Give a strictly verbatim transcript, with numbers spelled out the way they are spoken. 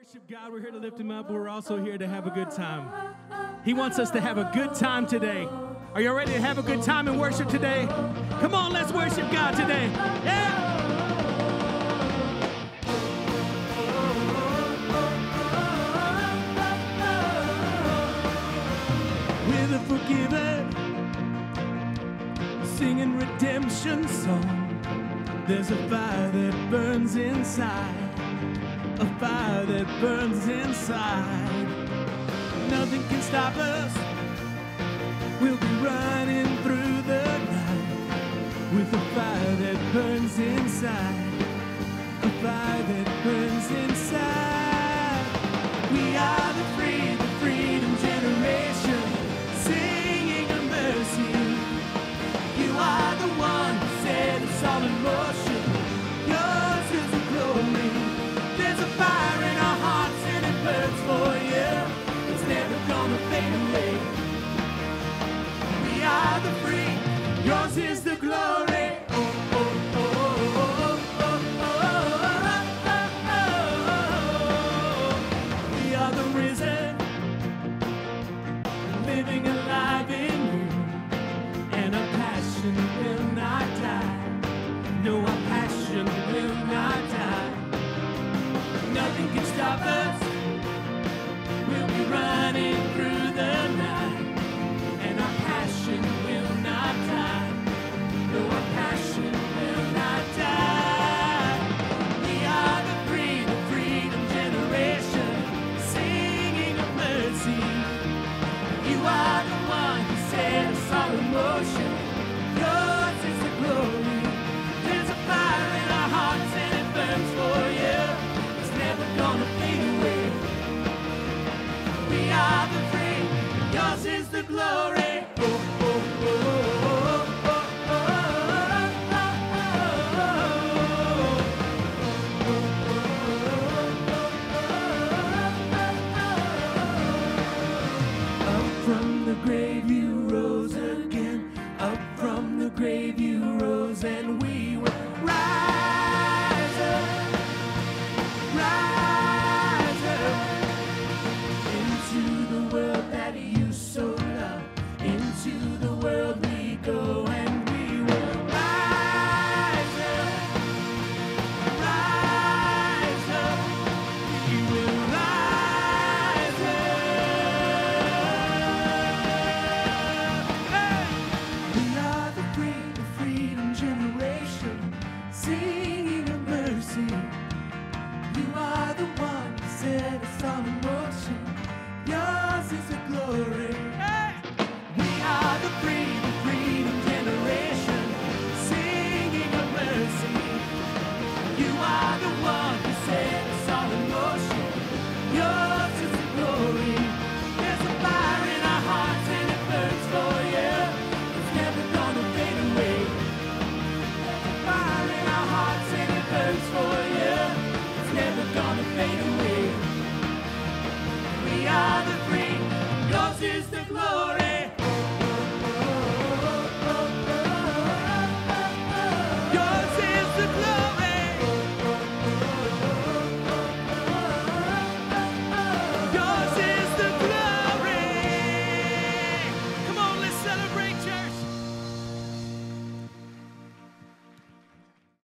worship God. We're here to lift him up, but we're also here to have a good time. He wants us to have a good time today. Are you ready to have a good time in worship today? Come on, let's worship God today. Yeah! With a forgiven, singing redemption song. There's a fire that burns inside. A fire that burns inside. Nothing can stop us. We'll be running through the night with a fire that burns inside. A fire that burns inside. We are the free, the freedom generation, singing of mercy. You are the one who set us all in motion. Yours is the glory. There's a fire in our hearts and it burns for you. It's never gonna fade away. We are the free. Yours is the glory. Oh, oh, oh, oh, oh, oh, oh, oh. We are the risen, living alive in you. And our passion will not die. No, our passion will not die. Nothing can stop us. We'll be running through the night, and our passion will not die. No, our passion will not die. We are the free, the freedom generation, singing of mercy. You are the one who set us all in motion. Yours is the glory. There's a fire in our hearts and it burns for you. Gonna fade away. We are the free. Yours is the glory.